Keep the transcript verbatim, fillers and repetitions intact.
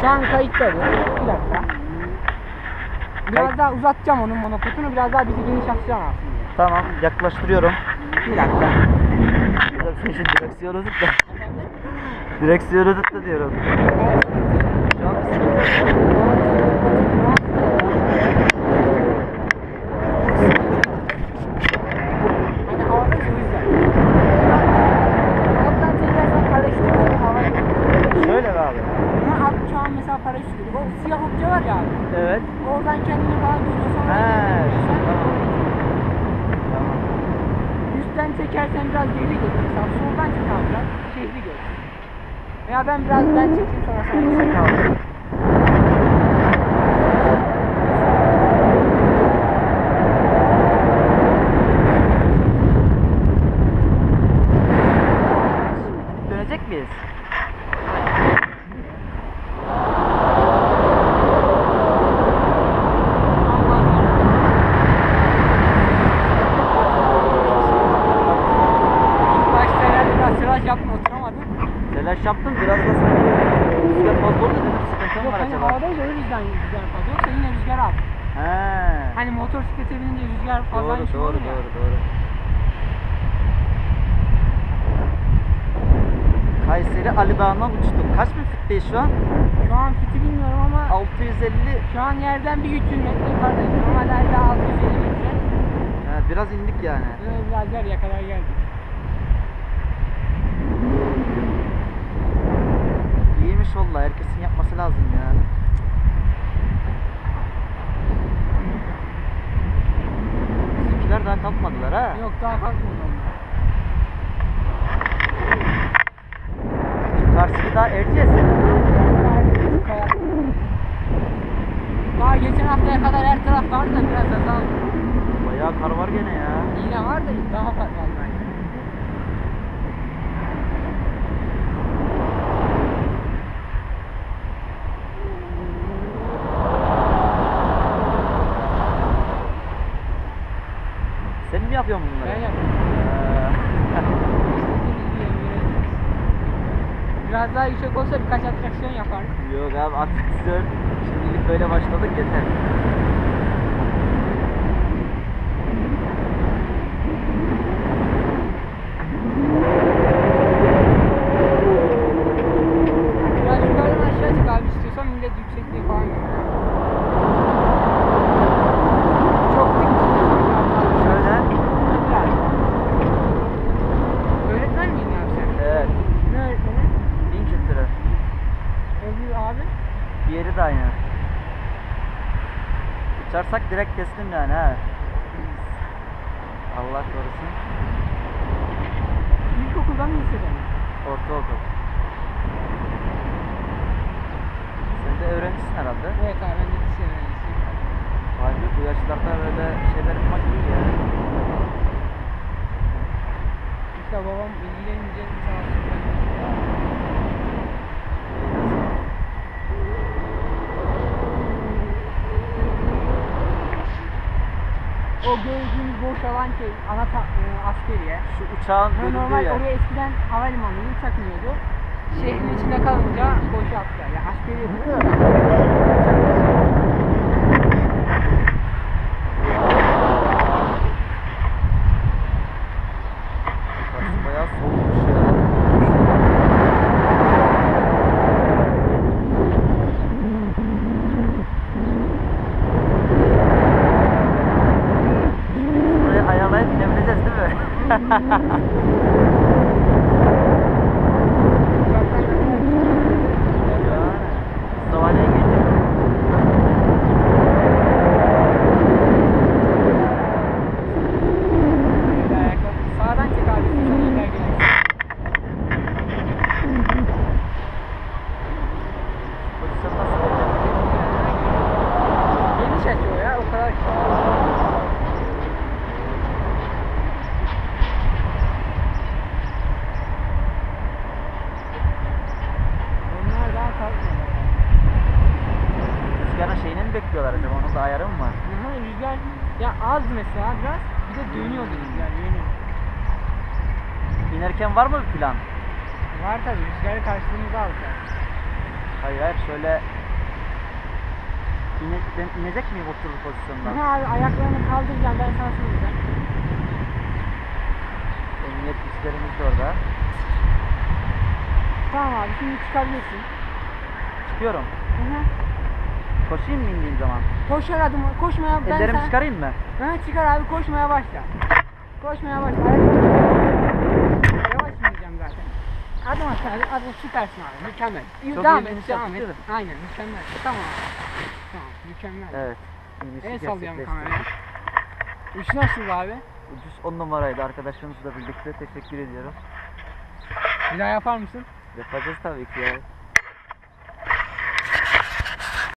Şu an kayıtta bu. Bir dakika. Biraz Kay- daha uzatacağım onun monopotunu, biraz daha bizi geniş açacağım aslında. Tamam, yaklaştırıyorum. Bir dakika. Şimdi direksiyonu tut da. Direksiyonu tut da diyorum. Şu an bir sıkıntı yok. Hani havada o yüzden. Alttan çekersen paraşütü hava. Şöyle mi abi? Ama abi şu an mesela paraşütü. O siyah okça var ya abi. Evet. Oradan kendini falan görüyorsan. He. Tamam. Tamam. Üstten çekersen biraz geri gelir. Mesela soldan çek abi biraz. Şehri gör. Veya ben biraz ben çekeyim sonra sen çek abi. Dönecek miyiz? İlk başta herhalde biraz tıraş yaptım, oturamadım. Telaş yaptım, biraz da sanki rüzgar fazla oldu dedim, sıkıntı mı Yok var hani acaba? havadayız öyle yüzden rüzgar fazla. Yoksa yine rüzgar az. He. Hani motosiklete binince rüzgar Doğru, fazlaymış doğru, olur ya. doğru, doğru. Kayseri Ali Dağı'ndan uçtuk. Kaç bin fitteyiz şu an? Şu an fiti bilmiyorum ama altı yüz elli. şu an yerden bir üç yüz metre yukarıdayız. Normalde altı yüz elli metre. He, biraz indik yani. Böyle biraz yarıya kadar geldik. İyiymiş valla, herkesin yapması lazım ya. Bizimkiler daha kalkmadılar ha. Yok daha kalkmadı onlar. Şu karşıki daha Erciyes. Daha geçen haftaya kadar her taraf vardı da biraz azaldı. Bayağı kar var gene ya. Yine var da daha fazla var bence. Sen mi yapıyorsun bunları? Ben yapıyorum. Biraz daha yüksek olsa birkaç atraksiyon yapardık. Ee, Yok abi, atraksiyon. Şimdilik böyle başladık yeter. Biraz yukarıdan aşağı çık abi istiyorsan millet yüksekliği falan görüyor. Çok dik çıkıyorsun. Şöyle. Öğretmen miydin abi sen? Evet. Ne öğretmeni? Bin kültürü. Öbür abi. Diğeri de aynı. Uçarsak direkt teslim yani ha. Allah korusun. İlkokuldan mı liseden mi? Ortaokul. Sen de öğrencisin herhalde. Evet abi ben de lise öğrencisiyim. Vay be, bu yaşlarda böyle şeyler yapmak iyi ya. İşte babam ilgilenince sağ olsun. O gördüğümüz boş alan şey, ana ta, e, askeriye. Şu uçağın Yani bölündüğü normal yer. oraya eskiden havalimanı uçak iniyordu. Şehrin içinde kalınca boşalttılar. Yani askeriye duruyor da. Burası bayağı soğukmuş ya. Burayı ayarlayıp inebileceğiz değil mi? Yani Mustafa'ya geldik. Sağdan çek abi. Çok iyi gelsin. Pozisyon nasıl olacak? Geniş açıyor ya o kadar. Onlar daha kalkmıyor. Rüzgarın şeyini mi bekliyorlar acaba? Onun da ayarı mı var? Hı hı, rüzgar ya az mesela biraz, bir de dönüyordu rüzgar, dönüyor. İnerken var mı bir plan? Var tabii, rüzgarı karşılığımıza alacağız. Hayır hayır şöyle İne, ben inecek miyim oturur pozisyondan? Aha abi ayaklarını kaldıracağım ben sana söyleyeceğim. Emniyet güçlerimiz de orada. Tamam abi şimdi çıkabilirsin. Çıkıyorum. Hı hı. Koşayım mı indiğim zaman? Koşar adım koşmaya ben Ellerimi sana... çıkarayım mı? Hı çıkar abi koşmaya başla. Koşmaya başla. Ayaklarını- Yavaş ineceğim zaten. Adım at abi adım süpersin abi mükemmel. İyi, Çok devam iyi et iniş devam yaptık et. değil mi? Aynen mükemmel. Tamam. Tamam mükemmel. Evet. İnişi El sallıyorum gerçekleştirdik. kameraya. Üç nasıl abi? Ucuz on numaraydı arkadaşlarımızla birlikte. Teşekkür ediyorum. Bir daha yapar mısın? Yapacağız tabii ki ya.